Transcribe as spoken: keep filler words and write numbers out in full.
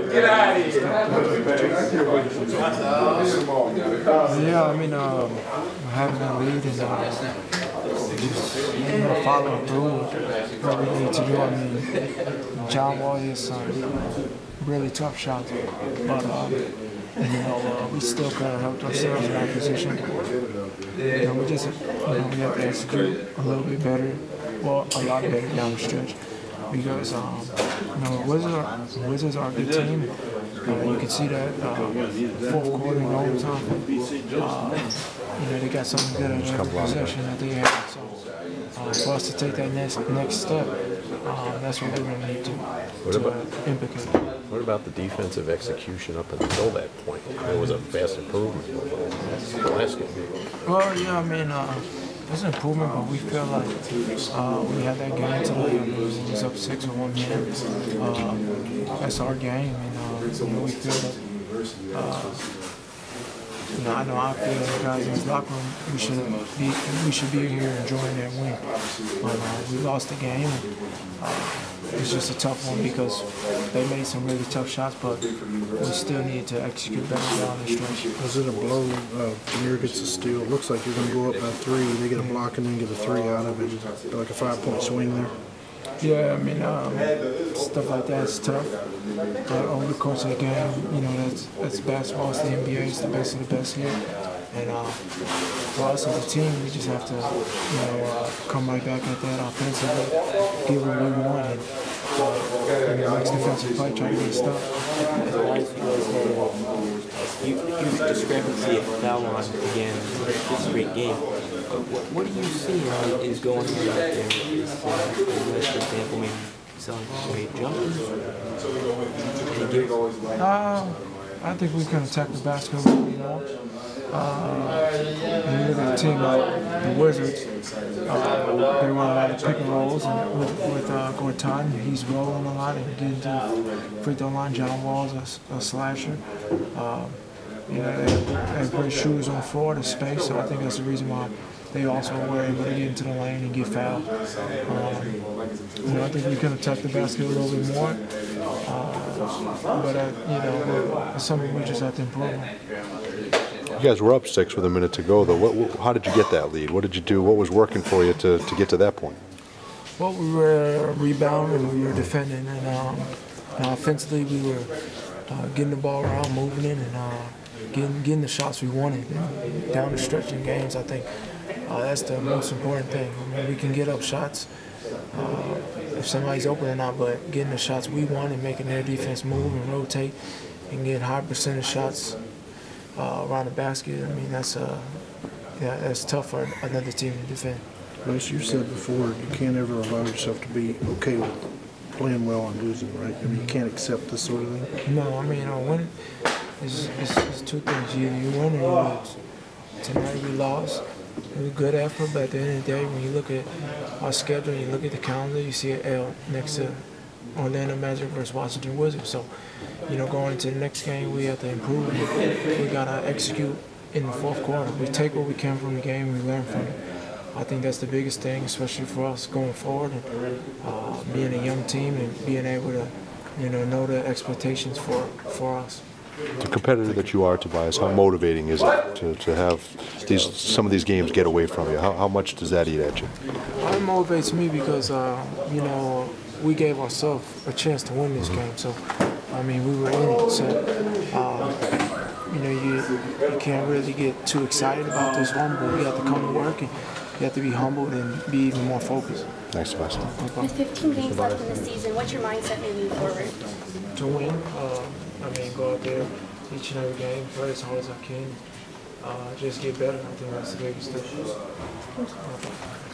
Get out of here. Yeah, I mean, um, having a lead and uh, just you know, following through what we need to do. I mean, John Wall is some really tough shots, but um, you know, uh, we still could have helped ourselves in that position. You know, we just, you know, we have to execute a little bit better, well, a lot better down the stretch. Because um, you know, Wizards are, Wizards are a good team. Uh, you can see that uh, fourth quarter and overtime. Uh, you know, they got something good at every possession that they have. So uh, for us to take that next next step, um, that's what we're going to need to, what to about, uh, implicate. What about the defensive execution up until that point? There was a vast improvement over last game. Well, yeah, I mean. Uh, It's an improvement, but we feel like uh, we had that game today. I mean, it was up six or one man. Uh, that's our game, and uh, you know, we feel that. Uh, you know, I know I feel the guys in this locker room. We should be we should be here enjoying that win. But uh, we lost the game. And, uh, it's just a tough one because they made some really tough shots, but we still need to execute better down the stretch. Was it a blow? Uh, Demir gets a steal. Looks like you're going to go up by three. They get a block and then get a three out of it. Like a five-point swing there. Yeah, I mean, um, stuff like that is tough. But over the course of the game, you know, that's, that's basketball. It's the N B A. It's the best of the best here. And uh, for us as a team, we just have to, you know, uh, come right back at that offensively, give what we want, and uh, you know, next defensive play, try to get stuff. Huge discrepancy at the foul line again this great game. What, what do you see uh, is going on out there? Is, uh, for example, maybe selling straight jumpers? Uh, I think we can attack the basket a little bit more. Uh, when you look at the team like the Wizards, uh, they run a lot of pick and rolls, and with, with uh, Gortat, he's rolling a lot and getting to the free throw line. John Wall's a, a slasher. Uh, you know, they have, they have great shooters on the floor, the space, so I think that's the reason why they also were able to get into the lane and get fouled. Um, you know, I think we can attack the basket a little bit more, uh, but uh, you know, it's something we just have to improve on. You guys were up six with a minute to go, though. What, what, how did you get that lead? What did you do? What was working for you to, to get to that point? Well, we were rebounding, we were defending, and, um, and offensively we were uh, getting the ball around, moving it, and uh, getting getting the shots we wanted. And down the stretch in games, I think uh, that's the most important thing. I mean, we can get up shots uh, if somebody's open or not, but getting the shots we want and making their defense move and rotate and get high percentage shots Uh, around the basket. I mean, that's uh, yeah, that's tough for another team to defend. As you said before, you can't ever allow yourself to be okay with playing well and losing, right? I mean, you can't accept this sort of thing. No, I mean, uh, win is it's, it's two things. You you win or you lose. Tonight we lost. It was a good effort, but at the end of the day, when you look at our schedule, you look at the calendar, you see an L next to Orlando Magic versus Washington Wizards. So, you know, going into the next game, we have to improve. We got to execute in the fourth quarter. We take what we can from the game and we learn from it. I think that's the biggest thing, especially for us going forward. And uh, being a young team and being able to, you know, know the expectations for, for us. The competitor that you are, Tobias, how motivating is it to, to have these some of these games get away from you? How, how much does that eat at you? It motivates me because, uh, you know, we gave ourselves a chance to win this game. So, I mean, we were in it. So, uh, you know, you, you can't really get too excited about this one, but we have to come to work and you have to be humbled and be even more focused. Thanks, Sebastian. With fifteen games left in the season, what's your mindset moving forward? To win, uh, I mean, go out there each and every game, play as hard as I can, uh, just get better. I think that's the biggest thing.